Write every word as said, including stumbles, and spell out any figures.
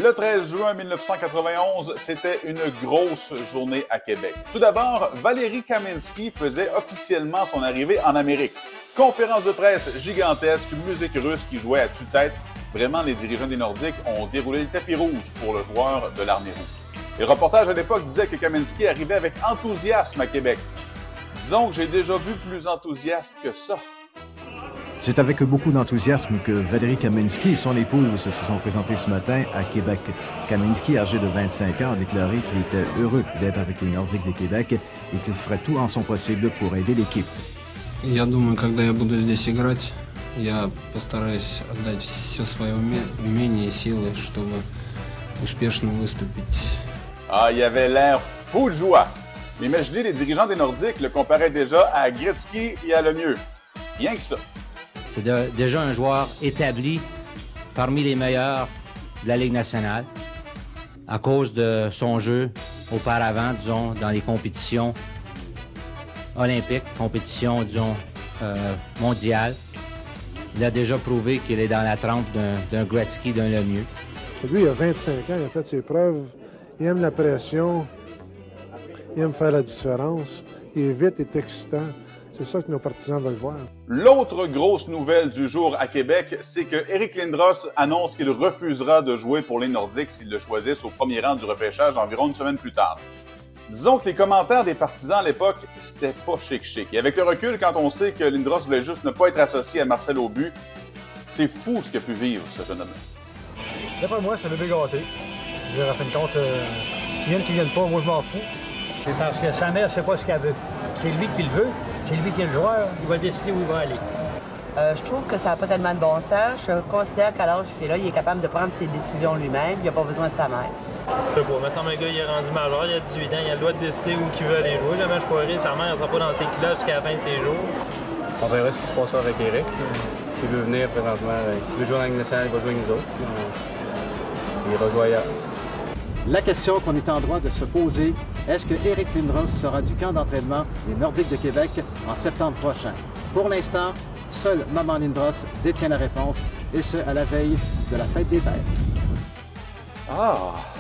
Le treize juin mille neuf cent quatre-vingt-onze, c'était une grosse journée à Québec. Tout d'abord, Valérie Kamenskih faisait officiellement son arrivée en Amérique. Conférence de presse gigantesque, musique russe qui jouait à tue-tête. Vraiment, les dirigeants des Nordiques ont déroulé le tapis rouge pour le joueur de l'Armée rouge. Les reportages à l'époque disaient que Kamenskih arrivait avec enthousiasme à Québec. Disons que j'ai déjà vu plus enthousiaste que ça. C'est avec beaucoup d'enthousiasme que Valérie Kamenskih et son épouse se sont présentés ce matin à Québec. Kamenskih, âgé de vingt-cinq ans, a déclaré qu'il était heureux d'être avec les Nordiques de Québec et qu'il ferait tout en son possible pour aider l'équipe. Я думаю, когда я буду здесь играть, я постараюсь отдать все свое умение и силы, чтобы успешно выступить. Ah, il avait l'air fou de joie. Mais imaginez, les dirigeants des Nordiques le comparaient déjà à Gretzky et à Lemieux. Rien que ça. C'est de, déjà un joueur établi parmi les meilleurs de la Ligue nationale à cause de son jeu auparavant, disons, dans les compétitions olympiques, compétitions, disons, euh, mondiales. Il a déjà prouvé qu'il est dans la trempe d'un Gretzky, d'un Lemieux. Lui, il a vingt-cinq ans, il a fait ses preuves, il aime la pression, il aime faire la différence, il est vite, il est excitant. C'est ça que nos partisans veulent voir. L'autre grosse nouvelle du jour à Québec, c'est que Eric Lindros annonce qu'il refusera de jouer pour les Nordiques s'ils le choisissent au premier rang du repêchage environ une semaine plus tard. Disons que les commentaires des partisans à l'époque, c'était pas chic-chic. Et avec le recul, quand on sait que Lindros voulait juste ne pas être associé à Marcel Aubu, c'est fou ce qu'a pu vivre ce jeune homme-là. D'après moi, c'est un bébé gâté. Je veux dire, en fin de compte, euh, qu'ils viennent, qu'ils viennent pas, moi je m'en fous. C'est parce que sa mère sait pas ce qu'elle veut. C'est lui qui le veut. C'est lui qui est le joueur, il va décider où il va aller. Euh, je trouve que ça n'a pas tellement de bon sens. Je considère qu'à l'âge qu'il est là, il est capable de prendre ses décisions lui-même, il n'a pas besoin de sa mère. Je sais pas, il me semble que le gars il est rendu majeur, il a dix-huit ans, il a le droit de décider où il veut aller jouer. Le match poiré, sa mère ne sera pas dans ses culottes jusqu'à la fin de ses jours. On verra ce qui se passera avec Eric. S'il veut venir présentement, s'il veut jouer en Ligue nationale, il va jouer avec nous autres. Il ira jouer ailleurs. La question qu'on est en droit de se poser, est-ce que Eric Lindros sera du camp d'entraînement des Nordiques de Québec en septembre prochain? Pour l'instant, seul Maman Lindros détient la réponse, et ce, à la veille de la fête des Pères. Ah!